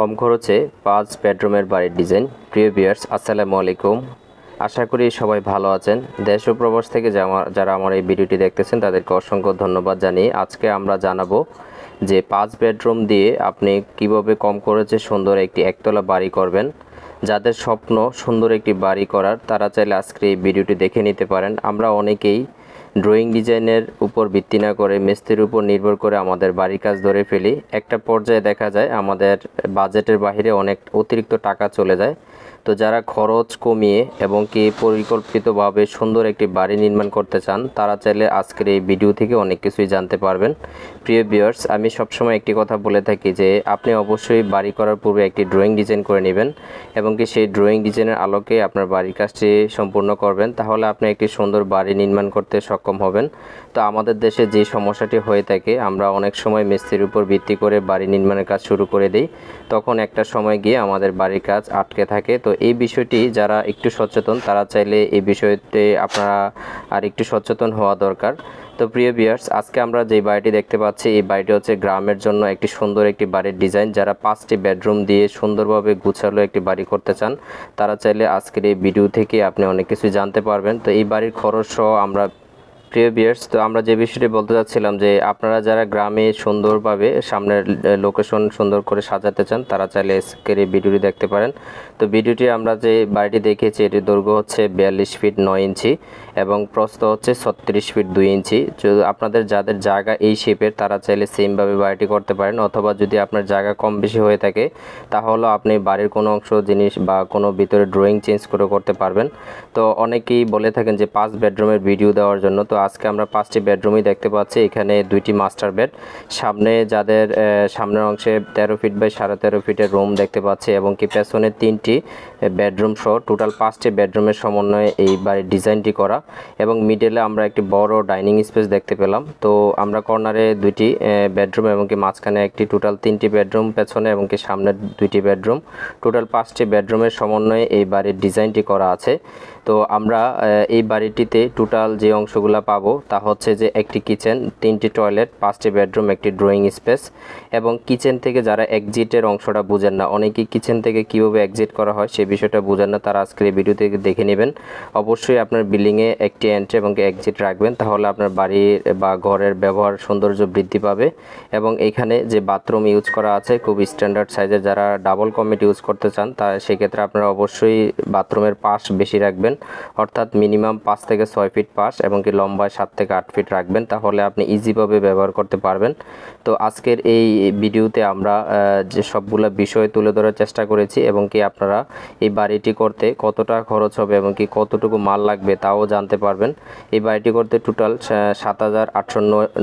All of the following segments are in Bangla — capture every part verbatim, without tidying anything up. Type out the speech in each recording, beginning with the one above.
কম খরচে পাঁচ বেডরুমের বাড়ির ডিজাইন। প্রিয় ভিউয়ার্স, আসসালামু আলাইকুম। আশা করি সবাই ভালো আছেন। দেশ ও প্রবাস থেকে যারা আমার এই ভিডিওটি দেখতেছেন তাদেরকে অসংখ্য ধন্যবাদ জানিয়ে আজকে আমরা জানাবো যে পাঁচ বেডরুম দিয়ে আপনি কিভাবে কম খরচে সুন্দর একটি একতলা বাড়ি করবেন। যাদের স্বপ্ন সুন্দর একটি বাড়ি করার, তারা চাইলে আজকে এই ভিডিওটি দেখে নিতে পারেন। আমরা অনেকেই ড্রয়িং ডিজাইনের উপর ভিত্তি না করে মিস্ত্রির উপর নির্ভর করে আমাদের বাড়ির কাজ ধরে ফেলি। একটা পর্যায়ে দেখা যায় আমাদের বাজেটের বাইরে অনেক অতিরিক্ত টাকা চলে যায়। তো যারা খরচ কমিয়ে এবং কি পরিকল্পিতভাবে সুন্দর একটি বাড়ি নির্মাণ করতে চান, তারা চাইলে আজকের এই ভিডিও থেকে অনেক কিছুই জানতে পারবেন। প্রিয় ভিউয়ার্স, আমি সবসময় একটি কথা বলে থাকি যে আপনি অবশ্যই বাড়ি করার পূর্বে একটি ড্রয়িং ডিজাইন করে নেবেন এবং কি সেই ড্রয়িং ডিজাইনের আলোকে আপনার বাড়ির কাজটি সম্পূর্ণ করবেন। তাহলে আপনি একটি সুন্দর বাড়ি নির্মাণ করতে সক্ষম হবেন। তো আমাদের দেশে যে সমস্যাটি হয়ে থাকে, আমরা অনেক সময় মিস্ত্রির উপর ভিত্তি করে বাড়ি নির্মাণের কাজ শুরু করে দিই, তখন একটা সময় গিয়ে আমাদের বাড়ির কাজ আটকে থাকে। তো এই বিষয়টি যারা একটু সচেতন, তারা চাইলে এই বিষয়তে আপনারা আর একটু সচেতন হওয়া দরকার। তো প্রিয় ভিউয়ার্স, আজকে আমরা যে বাড়িটি দেখতে পাচ্ছি, এই বাড়িটি হচ্ছে গ্রামের জন্য একটি সুন্দর একটি বাড়ির ডিজাইন। যারা পাঁচটি বেডরুম দিয়ে সুন্দরভাবে গুছালো একটি বাড়ি করতে চান, তারা চাইলে আজকের এই ভিডিও থেকে আপনি অনেক কিছু জানতে পারবেন। তো এই বাড়ির খরচ সহ আমরা প্রিয় ভিউয়ার্স, তো আমরা যে বিষয়টি বলতে চাচ্ছিলাম যে আপনারা যারা গ্রামে সুন্দরভাবে সামনের লোকেশন সুন্দর করে সাজাতে চান, তারা চাইলে আজকের এই ভিডিওটি দেখতে পারেন। তো ভিডিওটি আমরা যে বাড়িটি দেখেছি, এটির দৈর্ঘ্য হচ্ছে বিয়াল্লিশ ফিট নয় ইঞ্চি এবং প্রস্থ হচ্ছে ছত্রিশ ফিট দুই ইঞ্চি। যদি আপনাদের যাদের জায়গা এই শেপের, তারা চাইলে সেমভাবে বাড়িটি করতে পারেন, অথবা যদি আপনার জায়গা কম বেশি হয়ে থাকে, তাহলে আপনি বাড়ির কোনো অংশ জিনিস বা কোনো ভিতরে ড্রয়িং চেঞ্জ করে করতে পারবেন। তো অনেকেই বলে থাকেন যে পাঁচ বেডরুমের ভিডিও দেওয়ার জন্য। তো আজকে আমরা পাঁচটি বেডরুমই দেখতে পাচ্ছি। এখানে দুইটি মাস্টার বেড, সামনে যাদের সামনের অংশে তেরো ফিট বাই সাড়ে তেরো ফিটের রুম দেখতে পাচ্ছি এবং কি পেছনে তিনটি বেডরুম সহ টোটাল পাঁচটি বেডরুমের সমন্বয়ে এই বাড়ির ডিজাইনটি করা। এবং মিডলে আমরা একটি বড় ডাইনিং স্পেস দেখতে পেলাম। তো আমরা কর্নারে দুইটি বেডরুম এবং কি মাঝখানে একটি, টোটাল তিনটি বেডরুম পেছনে এবং কি সামনে দুইটি বেডরুম, টোটাল পাঁচটি বেডরুমের সমন্বয়ে এই বাড়ির ডিজাইনটি করা আছে। তো আমরা এই বাড়িটিতে টোটাল যে অংশগুলো পাবো তা হচ্ছে যে একটি কিচেন, তিনটি টয়লেট, পাঁচটি বেডরুম, একটি ড্রয়িং স্পেস। এবং কিচেন থেকে যারা এক্সিটের অংশটা বুঝেন না, অনেকেই কিচেন থেকে কীভাবে এক্সিট করা হয় সেই বিষয়টা বুঝেন না, তারা আজকের এই ভিডিও থেকে দেখে নেবেন। অবশ্যই আপনার বিল্ডিংয়ে একটি এন্ট্রি এবং এক্সিট রাখবেন, তাহলে আপনার বাড়ির বা ঘরের ব্যবহার সৌন্দর্য বৃদ্ধি পাবে। এবং এখানে যে বাথরুম ইউজ করা আছে খুব স্ট্যান্ডার্ড সাইজের, যারা ডাবল কমিট ইউজ করতে চান তা সেক্ষেত্রে আপনারা অবশ্যই বাথরুমের পাশ বেশি রাখবেন, অর্থাৎ মিনিমাম পাঁচ থেকে ছয় ফিট পাশ এবং কি লম্বায় সাত থেকে আট ফিট রাখবেন, তাহলে আপনি ইজিভাবে ব্যবহার করতে পারবেন। তো আজকের এই ভিডিওতে আমরা যে সবগুলো বিষয় তুলে ধরার চেষ্টা করেছি এবং কি আপনারা এই বাড়িটি করতে কতটা খরচ হবে এবং কি কতটুকু মাল লাগবে তাও জানতে পারবেন। এই বাড়িটি করতে টোটাল সাত হাজার আটশো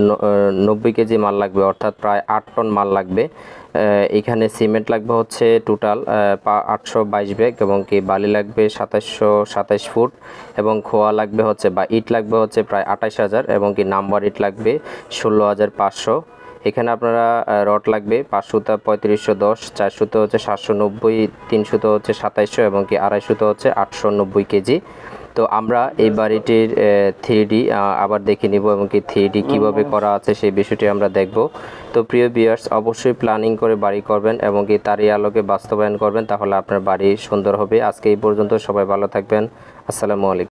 নব্বই কেজি মাল লাগবে, অর্থাৎ প্রায় আট টন মাল লাগবে। এখানে সিমেন্ট লাগবে হচ্ছে টোটাল আটশো বাইশ ব্যাগ এবং কি বালি লাগবে সাতাশশো সাতাশ ফুট এবং খোয়া লাগবে হচ্ছে বা ইট লাগবে হচ্ছে প্রায় আঠাশ হাজার এবং কি নাম্বার ইট লাগবে ষোলো হাজার পাঁচশো। এখানে আপনারা রড লাগবে পাঁচশোতে পঁয়ত্রিশশো দশ, চারশোতে হচ্ছে সাতশো নব্বই, তিনশোতে হচ্ছে সাতাইশশো এবং কি আড়াইশোতে হচ্ছে আটশো নব্বই কেজি। তো আমরা এই বাড়িটির থ্রি ডি আবার দেখে নিব এবং কি থ্রি ডি কীভাবে করা আছে সেই বিষয়টি আমরা দেখব। তো প্রিয় ভিউয়ার্স, অবশ্যই প্ল্যানিং করে বাড়ি করবেন এবং কি তারই আলোকে বাস্তবায়ন করবেন, তাহলে আপনার বাড়ি সুন্দর হবে। আজকে এই পর্যন্ত, সবাই ভালো থাকবেন। আসসালামু আলাইকুম।